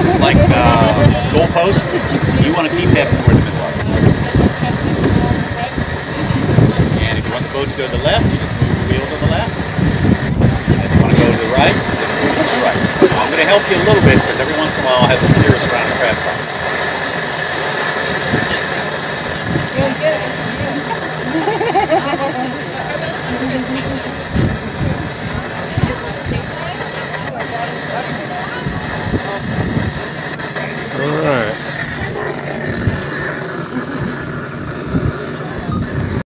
just like goalposts. You want to keep that more in the middle of it. And if you want the boat to go to the left, you just move the wheel to the left. And if you want to go to the right, you just move to the right. So I'm going to help you a little bit because every once in a while I'll have to steer us around the crab car.